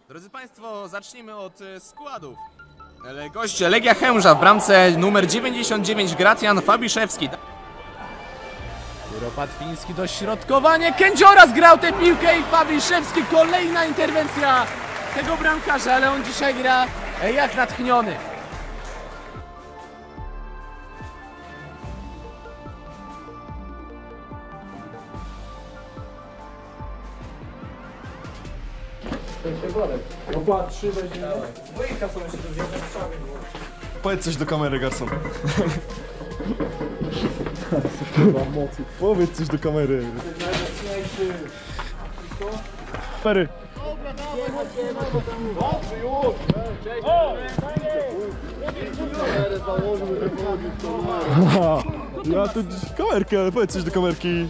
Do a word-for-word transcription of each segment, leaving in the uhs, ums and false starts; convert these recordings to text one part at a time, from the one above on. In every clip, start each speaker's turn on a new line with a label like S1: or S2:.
S1: Drodzy Państwo, zacznijmy od e, składów. Le- Gość Legia Chełmża w bramce numer dziewięćdziesiąt dziewięć Gracjan Fabiszewski.
S2: Kuropat fiński, dośrodkowanie, Kędziora zgrał tę piłkę i Fabiszewski, kolejna interwencja tego bramkarza, ale on dzisiaj gra jak natchniony.
S3: Powiedz coś do kamery, garson. Powiedz coś do kamery. Kamery. Ja tu kamerkę, ale powiedz coś do kamerki.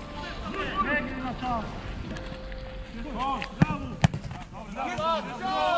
S4: Brawo! Brawo!